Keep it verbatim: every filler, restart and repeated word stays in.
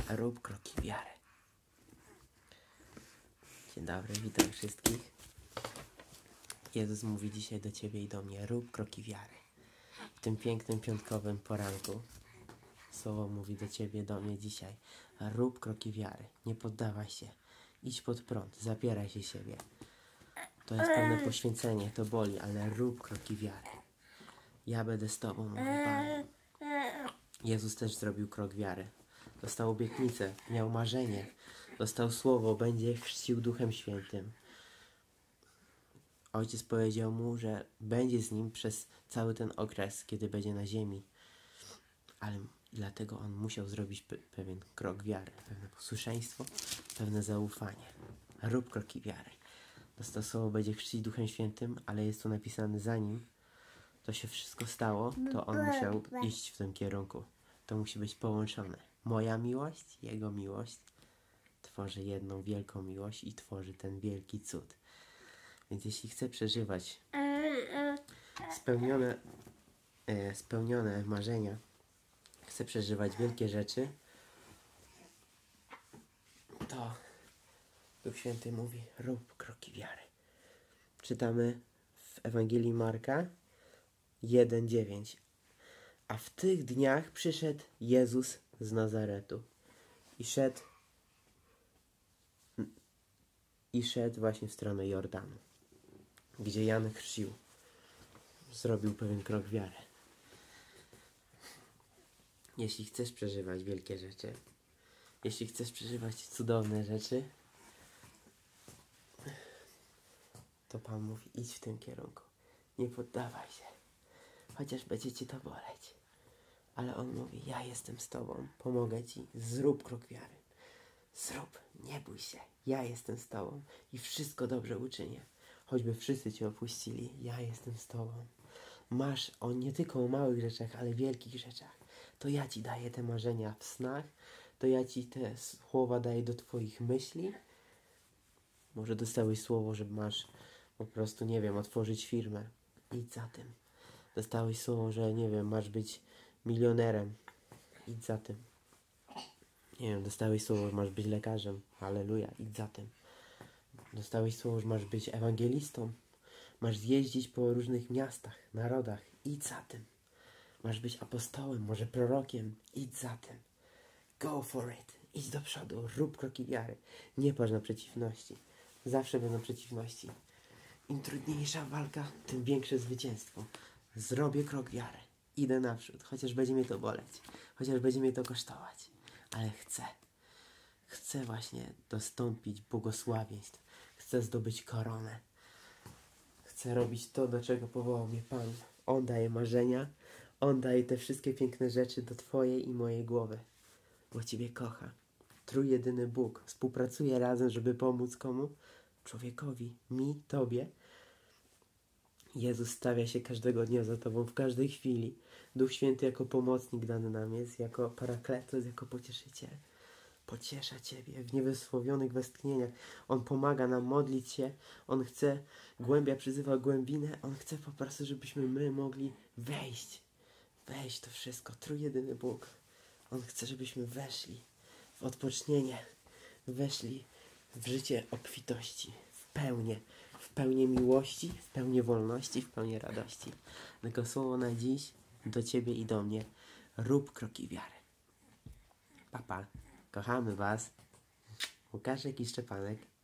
Rób kroki wiary. Dzień dobry, witam wszystkich. Jezus mówi dzisiaj do Ciebie i do mnie: rób kroki wiary. W tym pięknym piątkowym poranku Słowo mówi do Ciebie, do mnie dzisiaj: rób kroki wiary. Nie poddawaj się. Idź pod prąd. Zapieraj się siebie. To jest pewne poświęcenie, to boli, ale rób kroki wiary. Ja będę z Tobą, mówi Pan. Jezus też zrobił krok wiary. Dostał obietnicę, miał marzenie. Dostał słowo, będzie chrzcił Duchem Świętym. Ojciec powiedział mu, że będzie z nim przez cały ten okres, kiedy będzie na ziemi. Ale dlatego on musiał zrobić pe pewien krok wiary, pewne posłuszeństwo, pewne zaufanie. Rób kroki wiary. Dostał słowo, będzie chrzcić Duchem Świętym, ale jest tu napisane, zanim to się wszystko stało, to on musiał iść w tym kierunku. To musi być połączone. Moja miłość, jego miłość tworzy jedną wielką miłość i tworzy ten wielki cud. Więc jeśli chcę przeżywać spełnione, e, spełnione marzenia, chcę przeżywać wielkie rzeczy, to Duch Święty mówi: rób kroki wiary. Czytamy w Ewangelii Marka jeden dziewięć. A w tych dniach przyszedł Jezus z Nazaretu i szedł i szedł właśnie w stronę Jordanu, gdzie Jan chrzcił. Zrobił pewien krok wiary. Jeśli chcesz przeżywać wielkie rzeczy, jeśli chcesz przeżywać cudowne rzeczy, to Pan mówi: idź w tym kierunku. Nie poddawaj się. Chociaż będzie Ci to boleć. Ale On mówi: ja jestem z Tobą. Pomogę Ci. Zrób krok wiary. Zrób. Nie bój się. Ja jestem z Tobą. I wszystko dobrze uczynię. Choćby wszyscy Cię opuścili, ja jestem z Tobą. Masz o nie tylko o małych rzeczach, ale wielkich rzeczach. To ja Ci daję te marzenia w snach. To ja Ci te słowa daję do Twoich myśli. Może dostałeś słowo, że masz po prostu, nie wiem, otworzyć firmę. Idź za tym. Dostałeś słowo, że nie wiem, masz być milionerem. Idź za tym. Nie wiem, dostałeś słowo, że masz być lekarzem. Halleluja, idź za tym. Dostałeś słowo, że masz być ewangelistą. Masz jeździć po różnych miastach, narodach. Idź za tym. Masz być apostołem, może prorokiem. Idź za tym. Go for it. Idź do przodu. Rób kroki wiary. Nie patrz na przeciwności. Zawsze będą przeciwności. Im trudniejsza walka, tym większe zwycięstwo. Zrobię krok wiary. Idę naprzód. Chociaż będzie mnie to boleć. Chociaż będzie mnie to kosztować. Ale chcę. Chcę właśnie dostąpić błogosławieństw. Chcę zdobyć koronę. Chcę robić to, do czego powołał mnie Pan. On daje marzenia. On daje te wszystkie piękne rzeczy do Twojej i mojej głowy. Bo Ciebie kocha. Trójjedyny Bóg współpracuje razem, żeby pomóc komu? Człowiekowi, mi, Tobie. Jezus stawia się każdego dnia za Tobą, w każdej chwili. Duch Święty jako pomocnik dany nam jest, jako parakletos, jako pocieszyciel. Pociesza Ciebie w niewysłowionych westchnieniach. On pomaga nam modlić się. On chce, głębia przyzywa głębinę. On chce po prostu, żebyśmy my mogli wejść. Wejść w to wszystko. Trójjedyny Bóg. On chce, żebyśmy weszli w odpocznienie. Weszli w życie obfitości. W pełnię. W pełni miłości, w pełni wolności, w pełni radości. Tego słowo na dziś do Ciebie i do mnie. Rób kroki wiary. Papa, kochamy Was. Łukaszek i Szczepanek.